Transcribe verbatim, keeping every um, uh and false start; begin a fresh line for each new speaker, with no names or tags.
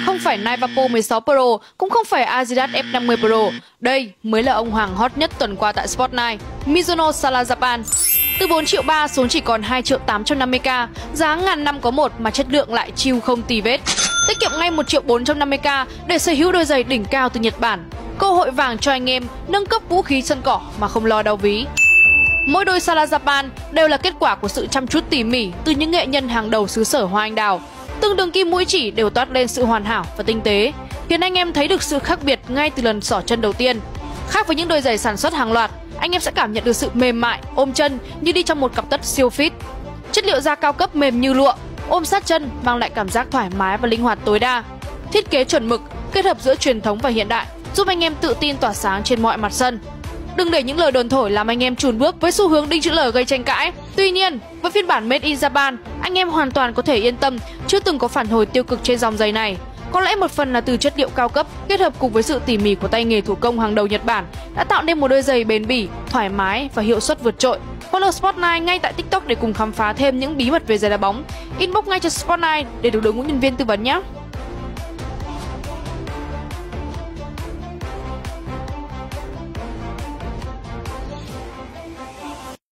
Không phải Nike Vapor mười sáu Pro, cũng không phải Adidas F năm mươi Pro. Đây mới là ông hoàng hot nhất tuần qua tại Sport Nike, Mizuno Sala Japan. Từ bốn triệu ba xuống chỉ còn hai triệu tám trăm năm mươi k, giá ngàn năm có một mà chất lượng lại chill không tì vết. Tiết kiệm ngay một triệu bốn trăm năm mươi k để sở hữu đôi giày đỉnh cao từ Nhật Bản. Cơ hội vàng cho anh em nâng cấp vũ khí sân cỏ mà không lo đau ví. Mỗi đôi Sala Japan đều là kết quả của sự chăm chút tỉ mỉ từ những nghệ nhân hàng đầu xứ sở hoa anh đào. Từng đường kim mũi chỉ đều toát lên sự hoàn hảo và tinh tế, khiến anh em thấy được sự khác biệt ngay từ lần xỏ chân đầu tiên. Khác với những đôi giày sản xuất hàng loạt, anh em sẽ cảm nhận được sự mềm mại, ôm chân như đi trong một cặp tất siêu fit. Chất liệu da cao cấp mềm như lụa, ôm sát chân mang lại cảm giác thoải mái và linh hoạt tối đa. Thiết kế chuẩn mực, kết hợp giữa truyền thống và hiện đại, giúp anh em tự tin tỏa sáng trên mọi mặt sân. Đừng để những lời đồn thổi làm anh em chùn bước với xu hướng đinh chữ L gây tranh cãi. Tuy nhiên, với phiên bản Made in Japan, anh em hoàn toàn có thể yên tâm, chưa từng có phản hồi tiêu cực trên dòng giày này. Có lẽ một phần là từ chất liệu cao cấp kết hợp cùng với sự tỉ mỉ của tay nghề thủ công hàng đầu Nhật Bản đã tạo nên một đôi giày bền bỉ, thoải mái và hiệu suất vượt trội. Follow Sport Nike ngay tại TikTok để cùng khám phá thêm những bí mật về giày đá bóng. Inbox ngay cho Sport Nike để được đội ngũ nhân viên tư vấn nhé.